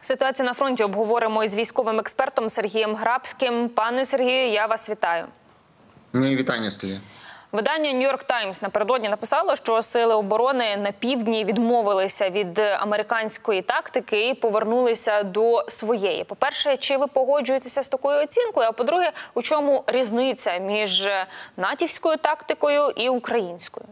Ситуацію на фронті обговоримо із військовим експертом Сергієм Грабським. Пане Сергію, я вас вітаю. Мої вітання, студія. Видання New York Times напередодні написало, що сили оборони на півдні відмовилися від американської тактики і повернулися до своєї. По-перше, чи ви погоджуєтеся з такою оцінкою? А по-друге, у чому різниця між натівською тактикою і українською?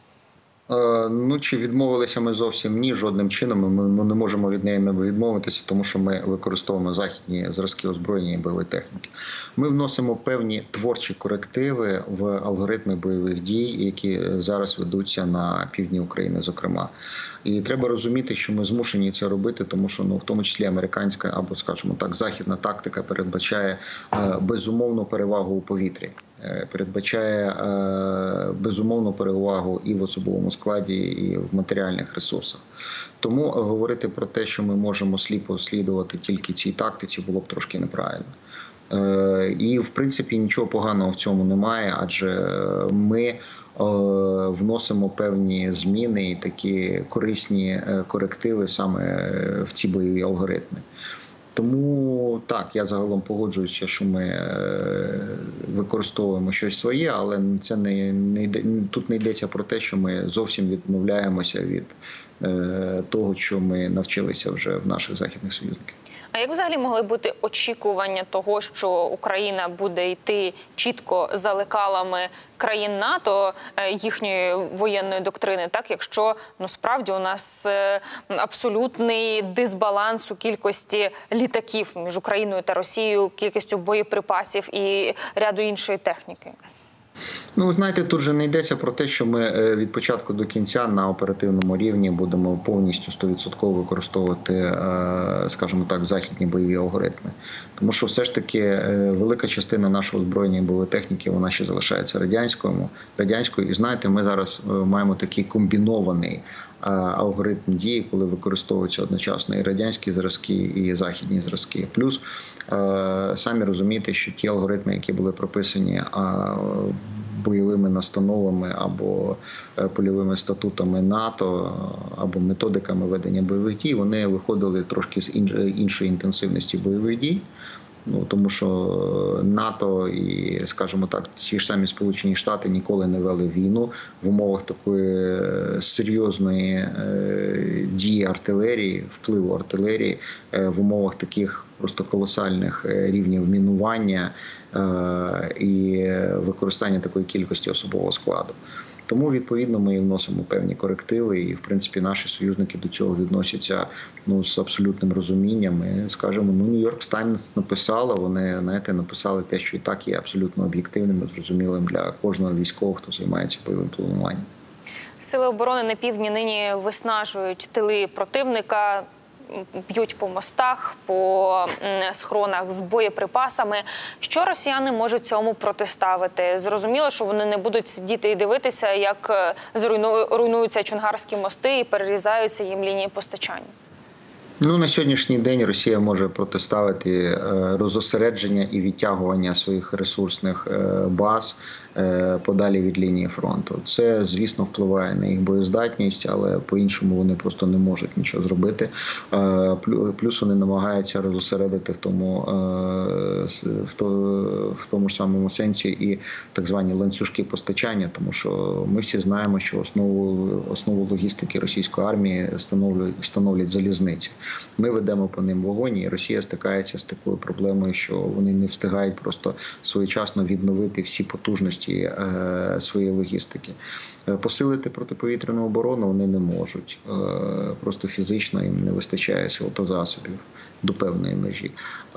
Чи відмовилися ми зовсім ні, жодним чином. Ми не можемо від неї відмовитися, тому що ми використовуємо західні зразки озброєння і бойової техніки. Ми вносимо певні творчі корективи в алгоритми бойових дій, які зараз ведуться на півдні України, зокрема. І треба розуміти, що ми змушені це робити, тому що, в тому числі, американська або, скажімо так, західна тактика передбачає безумовну перевагу у повітрі. Передбачає безумовну перевагу і в особовому складі, і в матеріальних ресурсах. Тому говорити про те, що ми можемо сліпо слідувати тільки цій тактиці, було б трошки неправильно. І, в принципі, нічого поганого в цьому немає, адже ми вносимо певні зміни і такі корисні корективи саме в ці бойові алгоритми. Тому так, я загалом погоджуюся, що ми використовуємо щось своє, але це тут не йдеться про те, що ми зовсім відмовляємося від того, що ми навчилися вже в наших західних союзників. А як взагалі могли бути очікування того, що Україна буде йти чітко за лекалами країн НАТО, їхньої воєнної доктрини, так, якщо справді у нас абсолютний дисбаланс у кількості літаків між Україною та Росією, кількістю боєприпасів і ряду іншої техніки? Знаєте, тут же не йдеться про те, що ми від початку до кінця на оперативному рівні будемо повністю 100% використовувати, скажімо так, західні бойові алгоритми. Тому що все ж таки велика частина нашого озброєння і бойової техніки, вона ще залишається радянською. І знаєте, ми зараз маємо такий комбінований алгоритм дії, коли використовуються одночасно і радянські зразки, і західні зразки. Плюс, самі розумієте, що ті алгоритми, які були прописані бойовими настановами або польовими статутами НАТО, або методиками ведення бойових дій, вони виходили трошки з іншої інтенсивності бойових дій. Тому що НАТО і, скажімо так, ті ж самі Сполучені Штати ніколи не вели війну в умовах такої серйозної дії артилерії, впливу артилерії, в умовах таких просто колосальних рівнів мінування і використання такої кількості особового складу. Тому, відповідно, ми і вносимо певні корективи, і, в принципі, наші союзники до цього відносяться з абсолютним розумінням. І, скажімо, New York Times написала, вони, написали те, що і так є абсолютно об'єктивним і зрозумілим для кожного військового, хто займається бойовим плануванням. Сили оборони на півдні нині виснажують тили противника, б'ють по мостах, по схронах з боєприпасами. Що росіяни можуть цьому протиставити? Зрозуміло, що вони не будуть сидіти і дивитися, як руйнуються чонгарські мости і перерізаються їм лінії постачання. На сьогоднішній день Росія може протиставити розосередження і відтягування своїх ресурсних баз подалі від лінії фронту. Це, звісно, впливає на їх боєздатність, але по-іншому вони просто не можуть нічого зробити. Плюс вони намагаються розосередити в тому ж самому сенсі і так звані ланцюжки постачання, тому що ми всі знаємо, що основу логістики російської армії становлять залізниці. Ми ведемо по ним вогонь, і Росія стикається з такою проблемою, що вони не встигають просто своєчасно відновити всі потужності своєї логістики. Посилити протиповітряну оборону вони не можуть. Просто фізично їм не вистачає сил та засобів до певної межі.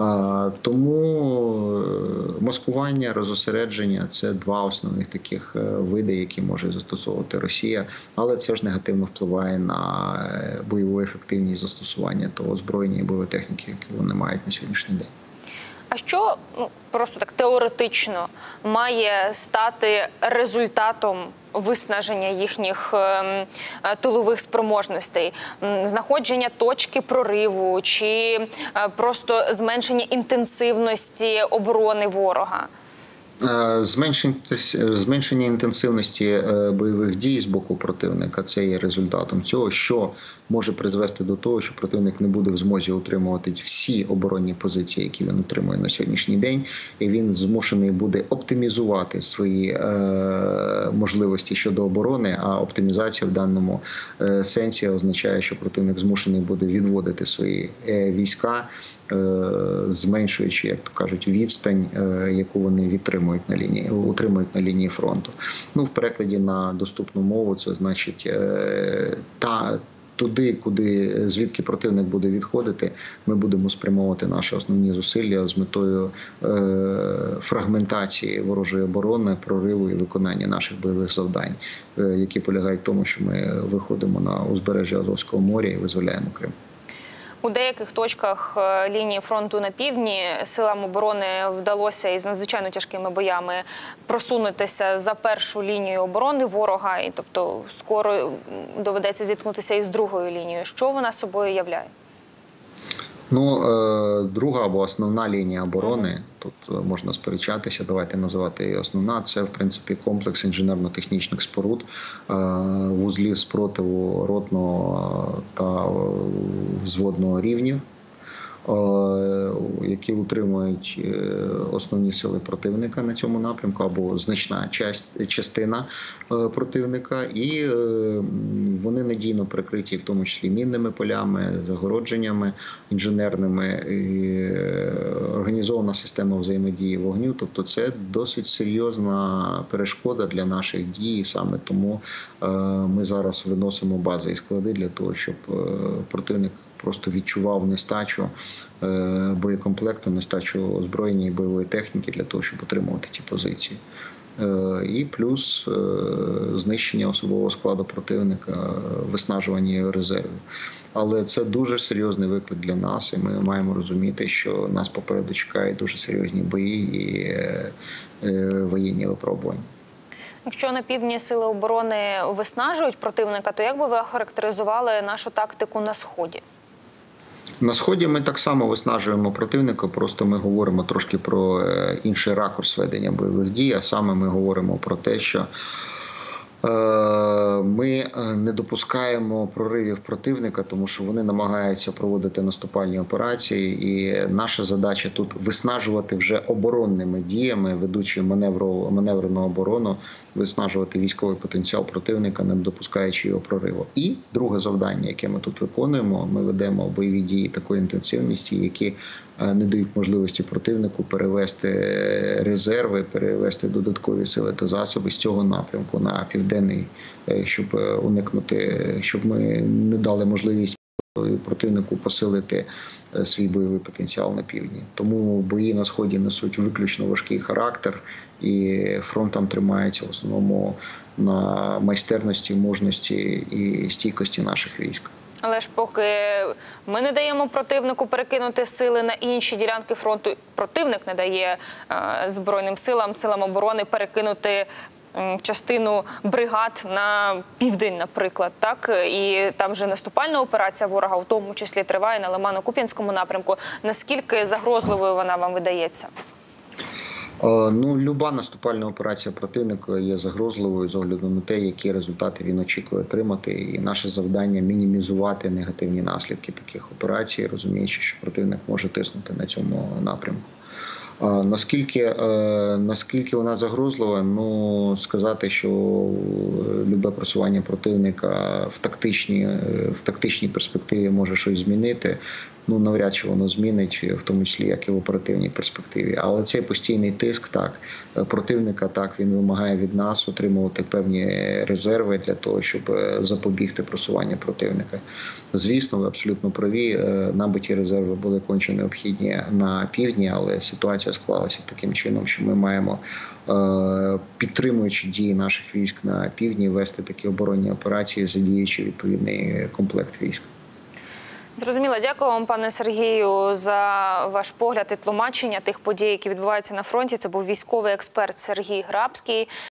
Тому маскування, розосередження – це два основних таких види, які може застосовувати Росія, але це ж негативно впливає на бойову ефективність застосування того озброєння і бойової техніки, які вони мають на сьогоднішній день. А що, просто так теоретично, має стати результатом виснаження їхніх тилових спроможностей? Знаходження точки прориву чи просто зменшення інтенсивності оборони ворога? Зменшення інтенсивності бойових дій з боку противника – це є результатом цього, що може призвести до того, що противник не буде в змозі утримувати всі оборонні позиції, які він утримує на сьогоднішній день, і він змушений буде оптимізувати свої можливості щодо оборони, а оптимізація в даному сенсі означає, що противник змушений буде відводити свої війська, зменшуючи, як то кажуть, відстань, яку вони утримують на лінії фронту. Ну, в перекладі на доступну мову це значить туди, звідки противник буде відходити, ми будемо спрямовувати наші основні зусилля з метою фрагментації ворожої оборони, прориву і виконання наших бойових завдань, які полягають в тому, що ми виходимо на узбережжя Азовського моря і визволяємо Крим. У деяких точках лінії фронту на півдні силам оборони вдалося із надзвичайно тяжкими боями просунутися за першу лінію оборони ворога, і тобто скоро доведеться зіткнутися із другою лінією. Що вона собою являє? Ну, друга або основна лінія оборони, тут можна сперечатися, давайте називати її основна, це, в принципі, комплекс інженерно-технічних споруд, вузлів спротиву ротного та взводного рівнів, які утримують основні сили противника на цьому напрямку, або значна частина противника, і вони надійно прикриті, в тому числі мінними полями, загородженнями інженерними, і організована система взаємодії вогню. Тобто це досить серйозна перешкода для наших дій, саме тому ми зараз виносимо бази і склади для того, щоб противник просто відчував нестачу боєкомплекту, нестачу озброєння і бойової техніки для того, щоб отримувати ті позиції. І плюс знищення особового складу противника, виснажування його резервів. Але це дуже серйозний виклик для нас, і ми маємо розуміти, що нас попереду чекають дуже серйозні бої і воєнні випробування. Якщо на півдні сили оборони виснажують противника, то як би ви охарактеризували нашу тактику на Сході? На Сході ми так само виснажуємо противника, просто ми говоримо трошки про інший ракурс ведення бойових дій, а саме ми говоримо про те, що ми не допускаємо проривів противника, тому що вони намагаються проводити наступальні операції, і наша задача тут виснажувати вже оборонними діями, ведучи маневрену оборону, виснажувати військовий потенціал противника, не допускаючи його прориву. І друге завдання, яке ми тут виконуємо, ми ведемо бойові дії такої інтенсивності, які не дають можливості противнику перевести резерви, перевести додаткові сили та засоби з цього напрямку на південний, щоб уникнути, щоб ми не дали можливість противнику посилити свій бойовий потенціал на півдні. Тому бої на Сході несуть виключно важкий характер, і фронт там тримається в основному на майстерності, мужності і стійкості наших військ. Але ж поки ми не даємо противнику перекинути сили на інші ділянки фронту, противник не дає Збройним силам оборони перекинути частину бригад на південь, наприклад, так? І там вже наступальна операція ворога, в тому числі, триває на Лимано-Куп'янському напрямку. Наскільки загрозливою вона вам видається? Ну, люба наступальна операція противника є загрозливою з огляду на те, які результати він очікує отримати. І наше завдання – мінімізувати негативні наслідки таких операцій, розуміючи, що противник може тиснути на цьому напрямку. Наскільки вона загрозлива, ну, сказати, що любе просування противника в тактичній перспективі може щось змінити, ну, навряд чи воно змінить, в тому числі, як і в оперативній перспективі. Але цей постійний тиск, так, противника, так, він вимагає від нас отримувати певні резерви для того, щоб запобігти просуванню противника. Звісно, ви абсолютно праві, набуті резерви були конче необхідні на півдні, але ситуація склалася таким чином, що ми маємо, підтримуючи дії наших військ на півдні, вести такі оборонні операції, задіючи відповідний комплект військ. Зрозуміло. Дякую вам, пане Сергію, за ваш погляд і тлумачення тих подій, які відбуваються на фронті. Це був військовий експерт Сергій Грабський.